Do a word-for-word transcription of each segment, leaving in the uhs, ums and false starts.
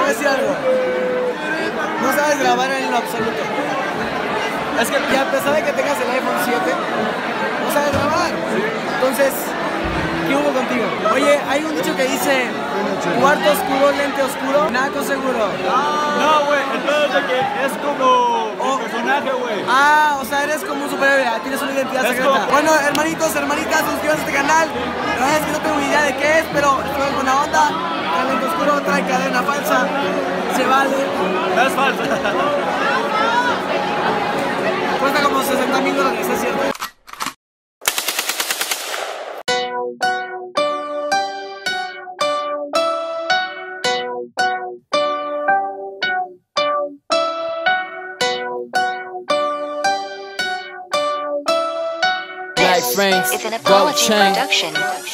a decir algo. No sabes grabar en lo absoluto. Es que, y a pesar de que tengas el iPhone siete, no sabes grabar. Entonces, ¿qué hubo contigo? Oye, hay un dicho que dice cuarto oscuro, lente oscuro, naco seguro. No, güey, entonces de que es como Oh. un personaje, güey. Ah, o sea, eres como un superhéroe, tienes una identidad Es secreta. como- Bueno, hermanitos, hermanitas, suscríbanse a este canal. La verdad es que no tengo ni idea de qué es, pero estoy con la onda. Trae lente oscuro, trae cadena falsa. Se vale. No es falso. Cuesta como sesenta mil dólares, ¿es cierto? Black frames, It's an gold apology chain. production.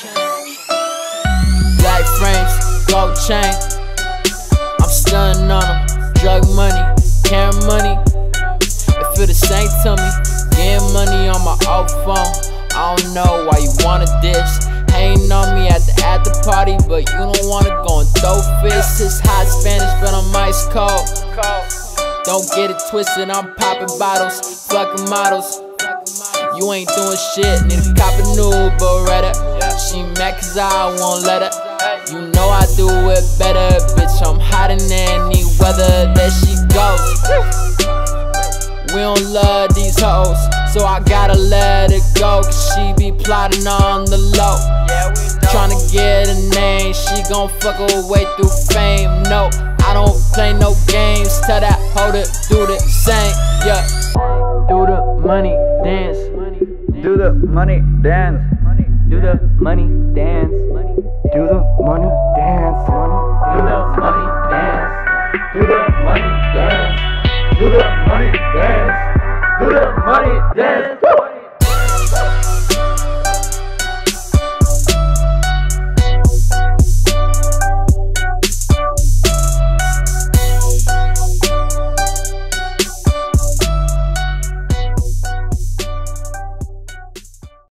Black frames, gold chain. I'm stunning on them. Drug money, carry money. It feel the same to me. Getting money on my old phone. I don't know why you wanna diss. Hating on me at the after party, but you don't wanna go and throw fists. It's hot Spanish, but I'm ice cold. Don't get it twisted, I'm popping bottles, fucking models. You ain't doing shit, need a cop a new Beretta. She mad cause I won't let her. You know I do it better, bitch, I'm hot in any weather. There she goes. We don't love these hoes, so I gotta let it go. Cause she be plotting on the low. Tryna get a name, she gon' fuck her way through fame. No, I don't play no games, tell that hoe to do the same, yeah. Do the money dance. Do the money dance. Do the money dance. Do the money dance. Do the money dance. Do the money dance. Do the money dance. Do the money dance.